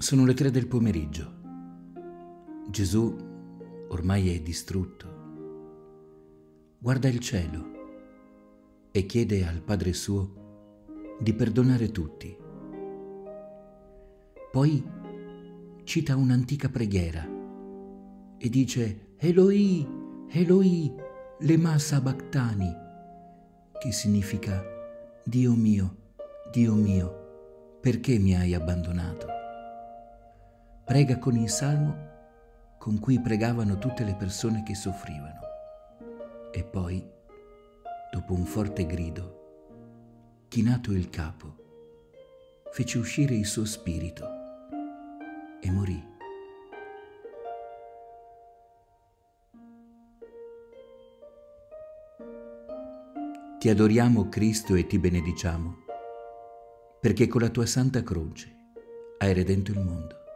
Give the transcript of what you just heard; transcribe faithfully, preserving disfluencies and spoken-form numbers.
Sono le tre del pomeriggio. Gesù ormai è distrutto. Guarda il cielo e chiede al Padre suo di perdonare tutti. Poi cita un'antica preghiera e dice Eloi, Eloi, lema sabachthani, che significa Dio mio, Dio mio, perché mi hai abbandonato? Prega con il salmo con cui pregavano tutte le persone che soffrivano. E poi, dopo un forte grido, chinato il capo, fece uscire il suo spirito e morì. Ti adoriamo, Cristo, e ti benediciamo, perché con la tua santa croce hai redento il mondo.